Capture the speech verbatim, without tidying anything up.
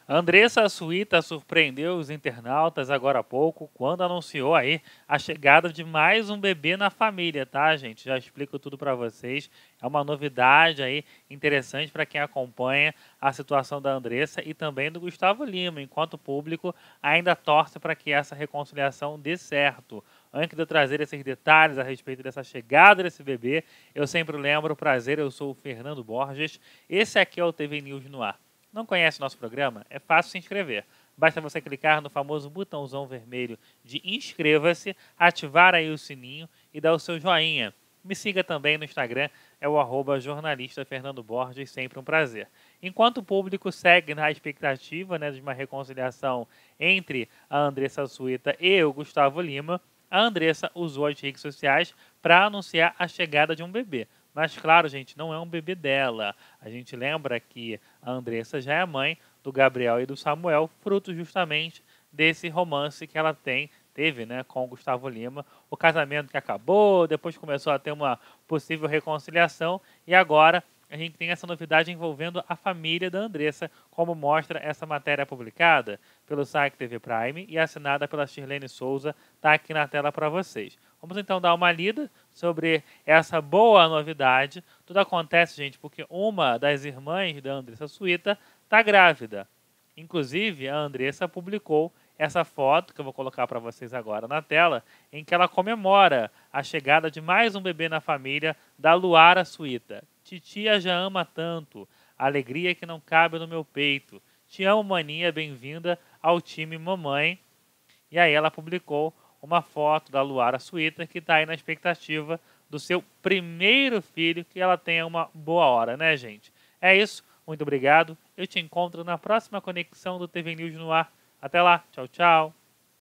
Andressa Suíta surpreendeu os internautas agora há pouco quando anunciou aí a chegada de mais um bebê na família, tá, gente? Já explico tudo para vocês. É uma novidade aí interessante para quem acompanha a situação da Andressa e também do Gustavo Lima, enquanto o público ainda torce para que essa reconciliação dê certo. Antes de eu trazer esses detalhes a respeito dessa chegada desse bebê, eu sempre lembro, prazer, eu sou o Fernando Borges. Esse aqui é o T V News no Ar. Não conhece nosso programa? É fácil se inscrever. Basta você clicar no famoso botãozão vermelho de inscreva-se, ativar aí o sininho e dar o seu joinha. Me siga também no Instagram, é o arroba jornalista Fernando Borges, sempre um prazer. Enquanto o público segue na expectativa, né, de uma reconciliação entre a Andressa Suíta e o Gustavo Lima, a Andressa usou as redes sociais para anunciar a chegada de um bebê. Mas claro, gente, não é um bebê dela. A gente lembra que a Andressa já é mãe do Gabriel e do Samuel, fruto justamente desse romance que ela tem, teve, né, com o Gustavo Lima. O casamento que acabou, depois começou a ter uma possível reconciliação e agora a gente tem essa novidade envolvendo a família da Andressa, como mostra essa matéria publicada pelo site T V Prime e assinada pela Shirlene Souza, está aqui na tela para vocês. Vamos então dar uma lida sobre essa boa novidade. Tudo acontece, gente, porque uma das irmãs da Andressa Suíta está grávida. Inclusive, a Andressa publicou essa foto, que eu vou colocar para vocês agora na tela, em que ela comemora a chegada de mais um bebê na família da Luara Suíta. Titia já ama tanto, alegria que não cabe no meu peito. Te amo, maninha, bem-vinda ao time mamãe. E aí ela publicou uma foto da Luara Suíta, que está aí na expectativa do seu primeiro filho, que ela tenha uma boa hora, né, gente? É isso, muito obrigado. Eu te encontro na próxima conexão do T V News no Ar. Até lá, tchau, tchau.